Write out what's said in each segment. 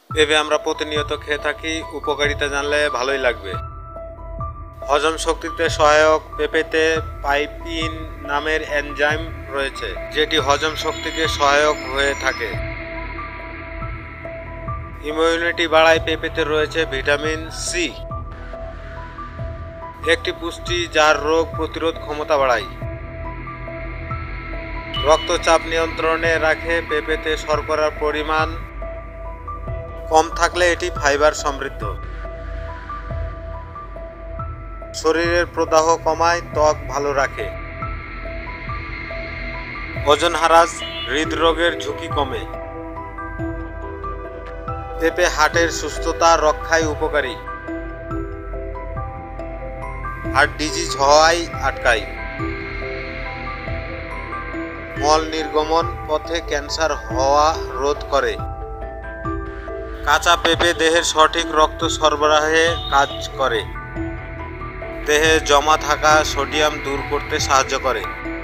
পেঁপে আমরা প্রতিনিয়ত খেয়ে থাকি, উপকারিতা জানলে ভালোই লাগবে। হজম শক্তিতে সহায়ক পেঁপেতে পাইপিন নামের এনজাইম রয়েছে, যেটি হজম শক্তিকে সহায়ক হয়ে থাকে। ইমিউনিটি বাড়ায় পেঁপেতে রয়েছে ভিটামিন সি, একটি পুষ্টি যার রোগ প্রতিরোধ ক্ষমতা বাড়ায়। রক্তচাপ নিয়ন্ত্রণে রাখে। পেঁপেতে শর্করার পরিমাণ কম থাকলে এটি ফাইবার সমৃদ্ধ। শরীরের প্রদাহ কমায়, ত্বক ভালো রাখে। ওজন হ্রাস, হৃদরোগের ঝুঁকি কমে। পেঁপে হার্টের সুস্থতা রক্ষায় উপকারী, হার্ট ডিজিজ হওয়ায় আটকায়। মল নির্গমন পথে ক্যান্সার হওয়া রোধ করে। কাঁচা পেঁপে দেহের সঠিক রক্ত সরবরাহে কাজ করে। দেহে জমা থাকা সোডিয়াম দূর করতে সাহায্য করে,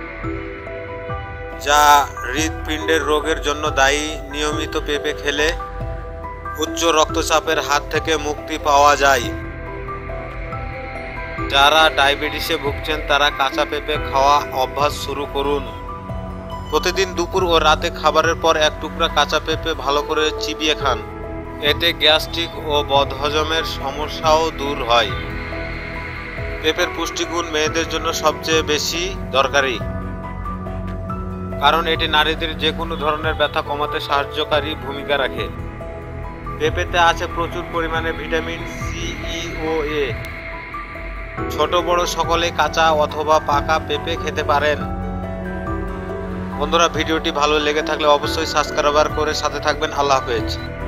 যা হৃৎপিণ্ডের রোগের জন্য দায়ী। নিয়মিত পেঁপে খেলে উচ্চ রক্তচাপের হাত থেকে মুক্তি পাওয়া যায়। যারা ডায়াবেটিসে ভুগছেন তারা কাঁচা পেঁপে খাওয়া অভ্যাস শুরু করুন। প্রতিদিন দুপুর ও রাতে খাবারের পর এক টুকরা কাঁচা পেঁপে ভালো করে চিবিয়ে খান। এতে গ্যাস্ট্রিক ও বদহজমের সমস্যাও দূর হয়। পেঁপের পুষ্টিগুণ মেয়েদের জন্য সবচেয়ে বেশি দরকারি, কারণ এটি নারীদের যে কোনো ধরনের ব্যথা কমাতে সাহায্যকারী ভূমিকা রাখে। পেঁপেতে আছে প্রচুর পরিমাণে ভিটামিন সি, ই ও এ। ছোট বড় সকলে কাঁচা অথবা পাকা পেঁপে খেতে পারেন। বন্ধুরা, ভিডিওটি ভালো লেগে থাকলে অবশ্যই সাবস্ক্রাইব করে সাথে থাকবেন। আল্লাহ হাফেজ।